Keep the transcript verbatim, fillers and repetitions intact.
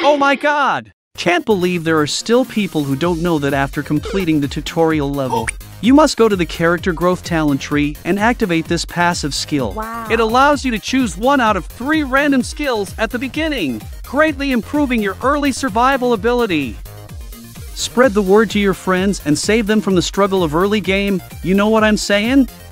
Oh my god! Can't believe there are still people who don't know that after completing the tutorial level, you must go to the character growth talent tree and activate this passive skill. Wow. It allows you to choose one out of three random skills at the beginning, greatly improving your early survival ability. Spread the word to your friends and save them from the struggle of early game, you know what I'm saying?